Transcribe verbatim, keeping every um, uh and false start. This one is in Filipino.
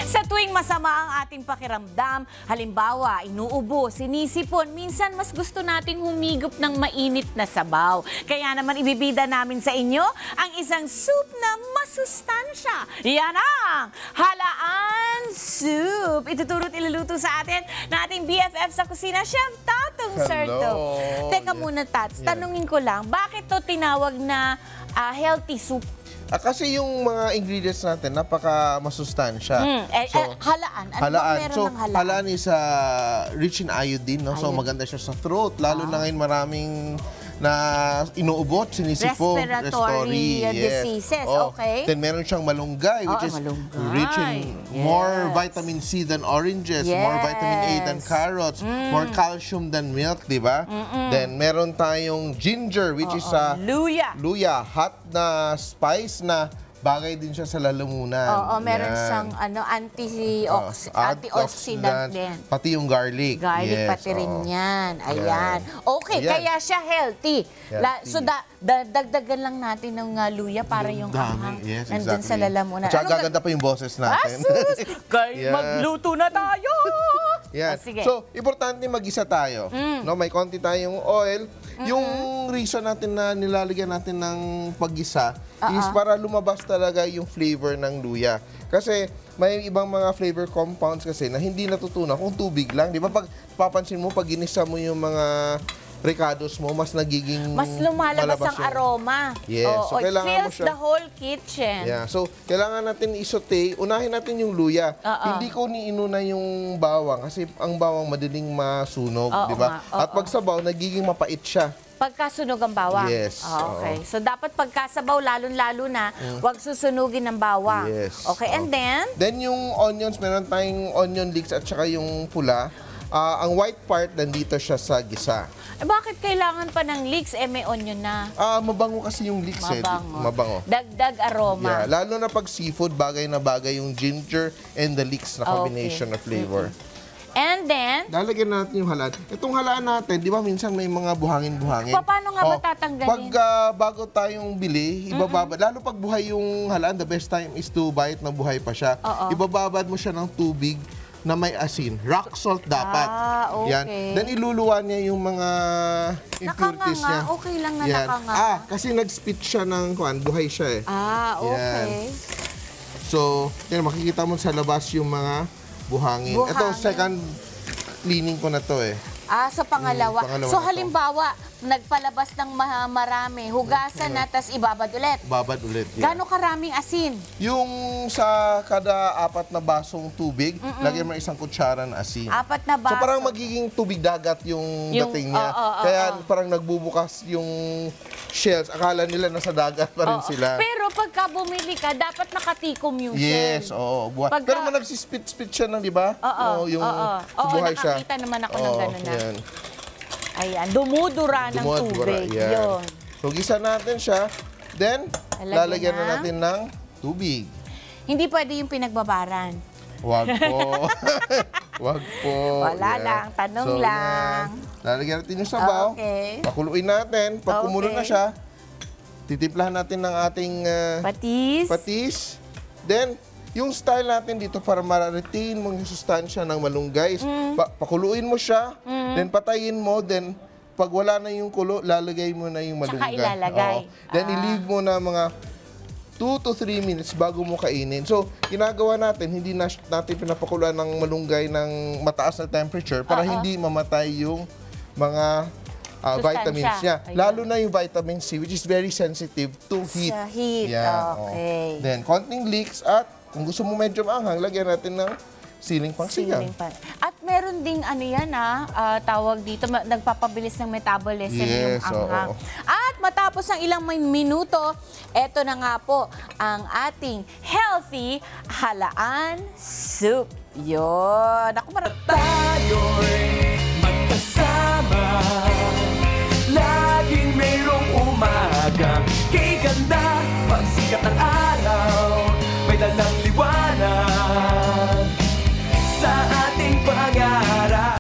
Sa tuwing masama ang ating pakiramdam, halimbawa, inuubo, sinisipon, minsan mas gusto nating humigop ng mainit na sabaw. Kaya naman ibibida namin sa inyo ang isang soup na masustansya. Yan ang Halaan Soup. Ituturo at iluluto sa atin na ating B F F sa kusina, Chef Tatong Serto. Teka muna, Tats, Yeah. tanungin ko lang, bakit to tinawag na uh, healthy soup? Ah, kasi yung mga ingredients natin, napaka masustansya. Mm, eh, So, eh, halaan. Ano halaan. bang meron So, ng halaan? halaan is uh, rich in iodine, no? So, Iodine. maganda siya sa throat. Lalo Ah. na ngayon maraming na inuubot, sinisipo, Respiratory, uh, yes. diseases, Oh. okay. Then meron siyang malunggay, which Oo, is malunggay. rich in more Yes. vitamin C than oranges, more vitamin A than Yes. carrots, Mm. more calcium than milk, di ba? Then meron tayong ginger, which is Oo. sa Luya. luya, hot na spice na bagay din siya sa lalamunan. Oo, meron Yan. siyang ano, antiox Ah, antioxidant din. Pati yung garlic. Garlic Yes, pati rin oo. yan. Ayan. Okay, Ayan. kaya siya healthy. La, Healthy. so, da, da, dagdagan lang natin ng uh, luya para yung Dami, anghang yes, nandun exactly. sa lalamunan. At saka Ano ga- gaganda pa yung boses natin. Asus! Kaya Yeah. magluto na tayo! Yan. Oh, sige. So, importante mag-isa tayo. No, may konti tayong oil. Yung reason natin na nilalagyan natin ng pag-isa is para lumabas talaga yung flavor ng luya. Kasi may ibang mga flavor compounds kasi na hindi natutunan kung tubig lang. Di ba? Pag papansin mo, pag ginisa mo yung mga ricados mo, mas nagiging Mas lumalabas malabas ang yung- aroma. Yes. Oo, So, it kailangan mo fills siya- the whole kitchen. Yeah. So, kailangan natin isote. Unahin natin yung luya. Oo. Hindi ko niinuna yung bawang kasi ang bawang madiling masunog, Oo di ba? nga, At oo. pag sabaw, nagiging mapait siya. Pagkasunog ang bawang? Yes, Ah, okay. oo. So, dapat pagkasabaw, lalong-lalo na, huwag susunugin ng bawang. Yes. Okay, and Oo. then? Then yung onions, meron tayong onion leeks at saka yung pula. Ah, ang white part, nandito siya sa gisa. Eh, bakit kailangan pa ng leeks? Eh, may onion na. Ah, mabango kasi yung leeks eh. Mabango. Mabango. Dagdag aroma. Yeah, lalo na pag seafood, bagay na bagay yung ginger and the leeks na combination Okay. of flavor. And then, Lalagyan natin yung halaan. Itong halaan natin, di ba minsan may mga buhangin-buhangin? Pa- paano nga ba tatanggalin? Pag ah, bago tayong bili, ibababad. Lalo pag buhay yung halaan, the best time is to buy it na buhay pa siya. Oo. Ibababad mo siya ng tubig na may asin. Rock salt dapat. Ah, okay. Yan. Then iluluwa niya yung mga impurities Nakanganga. niya. Okay lang na Yan. nakanganga. Ah, kasi nag-spit siya ng kuan, buhay siya eh. ah, okay. So, yan, makikita mo sa labas yung mga buhangin. Ito, Buhangin. second cleaning ko na to eh. Ah, sa pangalawa. Mm, pangalawa so, na to. halimbawa, nagpalabas ng ma- marami, hugasan na, tas ibabad ulit. Babad ulit. Yeah. Gano'ng karaming asin? Yung sa kada apat na basong tubig, lagyan mo isang kutsara ng asin. Apat na baso. So parang magiging tubig dagat yung, Yung- dating niya. oo, oo, Kaya oo. parang nagbubukas yung shells. Akala nila nasa dagat pa rin Oo. sila. Pero pagka bumili ka, dapat nakatikom yung Yes, shell. oo. Buhay. Pagka- Pero man nagsispit-spit siya ng, di ba? Oo, yung oo. Oo, buhay siya. nakakita naman ako ng Oo, gano'n na. yan. Ayan, dumudura ng Dumudura, tubig. yan. Yun. So, gisa natin siya. Then, Lalagyan lalagyan na ng- natin ng tubig. Hindi pwede yung pinagbabaran. Wag po. Wag po. Wala Yan. lang, tanong So, lang. yan. Lalagyan natin yung sabaw. Okay. Pakuluin natin. Pag kumulo na Okay. siya, titimplahan natin ng ating ah, Patis. patis. Then, yung style natin dito para ma-retain mo yung sustansya ng malunggay is Mm. pa- pakuluin mo siya, then patayin mo, then pag wala na yung kulo, lalagay mo na yung Tsaka malunggay. ilalagay. Oo. Then Ah. i-leave mo na mga two to three minutes bago mo kainin. So, ginagawa natin, hindi na natin pinapakuluan ng malunggay ng mataas na temperature para Oo. hindi mamatay yung mga ah, Sustansya. vitamins niya. Ayun. Lalo na yung vitamin C, which is very sensitive to heat. Sa heat, Yan, okay. oh. Then, konting leeks at kung gusto mo medyo maanghang, lagyan natin ng siling pangsigang. Siling pan. At meron ding ano yan ah, ah, tawag dito, ma- nagpapabilis ng metabolism yung Yes, anghang. oo. At matapos ang ilang may minuto, eto na nga po ang ating healthy halaan soup. Yun. Ako, marami. Tayo'y magkasama.